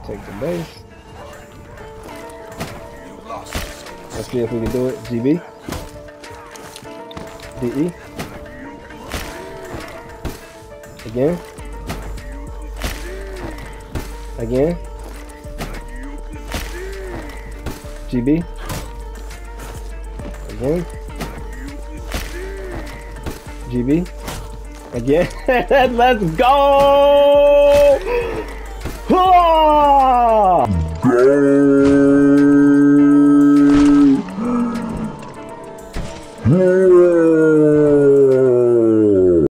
Take the base. Let's see if we can do it. GB. DE. Again. Again. GB. Again. GB. Again. Let's go! Go!